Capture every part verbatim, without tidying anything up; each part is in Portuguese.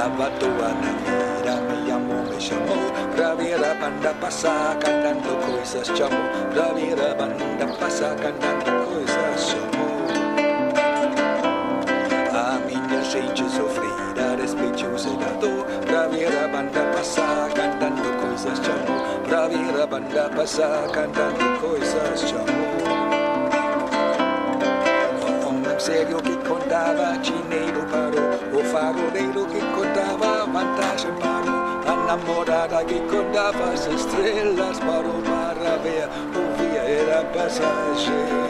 Estava à toa na vida, me amou, me chamou pra ver a banda passar cantando coisas, chamou pra ver a banda passar cantando coisas, chamou. A minha gente sofrida despediu-se da dor pra ver a banda passar cantando coisas, chamou pra ver a banda passar cantando coisas, chamou. O homem sério que contava dinheiro parou, o faroleiro que contava vantagem parou, a namorada que contava as estrelas parou para ver, ouvia era passagem.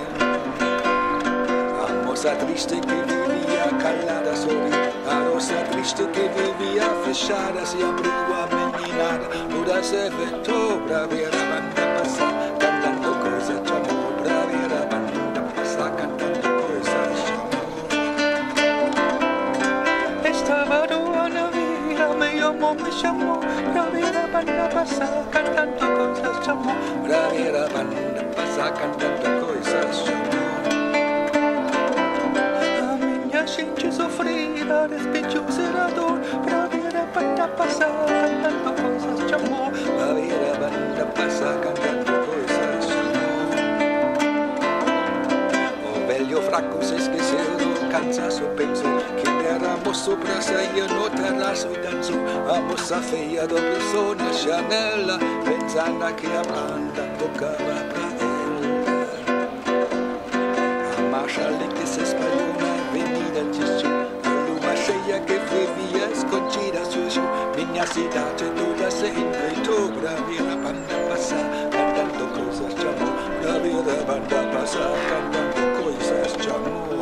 A moça triste que vivia calada sorriu, a rosa triste que vivia fechada se abriu, a meninada toda se vetou pra ver a banda passar cantando coisas, chamou pra ver a banda passar cantando coisas, chamou. Estava doa na vida, me amou, me chamou pra ver a banda passar cantando coisas, chamou pra ver a banda passar cantando coisas, chamou. Gente sofrida despediu-se da dor pra ver a banda passar cantando coisas, chamou pra ver a banda passar cantando coisas, chamou. O velho fraco se esqueceu do cansaço, pensou que era moço pra sair no terraço e dançou. A moça feia dobrou na janela pensando que a banda tocava pra ela. A marcha alegre se espalhou na avenida de Sul, a lua cheia que vivia escondida surgiu. Minha cidade toda se enfeitou pra ver a banda passar cantando coisas, chamou pra ver a banda passar cantando coisas, chamou.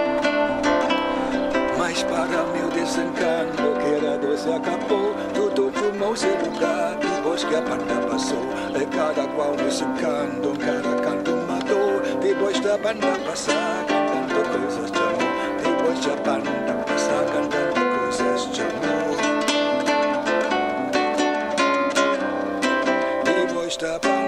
Mas para meu desencanto, que era doce acabou, tudo formou-se lugar depois que a banda passou. E cada qual desencanto, cada canto uma dor, depois da banda passar cantando coisas, chamou. Depois da banda passar cantando coisas, chamou. Depois da banda